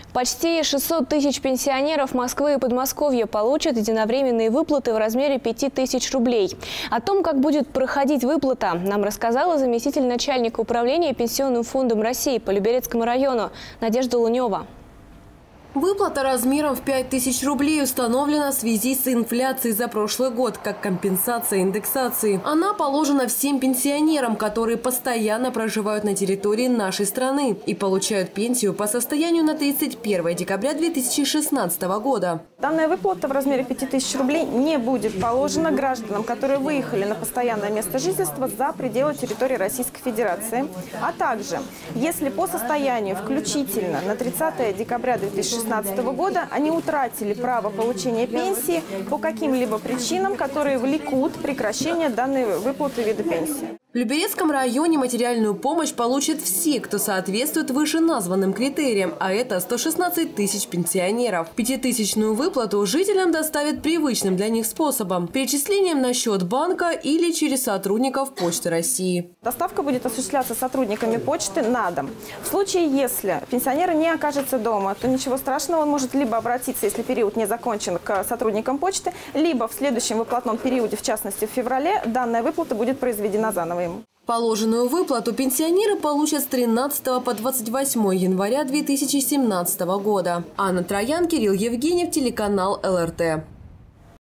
Почти 600 тысяч пенсионеров Москвы и Подмосковья получат единовременные выплаты в размере 5000 рублей. О том, как будет проходить выплата, нам рассказала заместитель начальника управления Пенсионным фондом России по Люберецкому району Надежда Лунева. Выплата размером в 5000 рублей установлена в связи с инфляцией за прошлый год, как компенсация индексации. Она положена всем пенсионерам, которые постоянно проживают на территории нашей страны и получают пенсию по состоянию на 31 декабря 2016 года. Данная выплата в размере 5000 рублей не будет положена гражданам, которые выехали на постоянное место жительства за пределы территории Российской Федерации, а также, если по состоянию включительно на 30 декабря 2016 года они утратили право получения пенсии по каким-либо причинам, которые влекут прекращение данной выплаты вида пенсии. В Люберецком районе материальную помощь получат все, кто соответствует вышеназванным критериям, а это 116 тысяч пенсионеров. 5000-ную выплату жителям доставят привычным для них способом – перечислением на счет банка или через сотрудников Почты России. Доставка будет осуществляться сотрудниками почты на дом. В случае, если пенсионер не окажется дома, то ничего страшного, он может либо обратиться, если период не закончен, к сотрудникам почты, либо в следующем выплатном периоде, в частности в феврале, данная выплата будет произведена заново. Положенную выплату пенсионеры получат с 13 по 28 января 2017 года. Анна Троян, Кирилл Евгеньев, телеканал ЛРТ.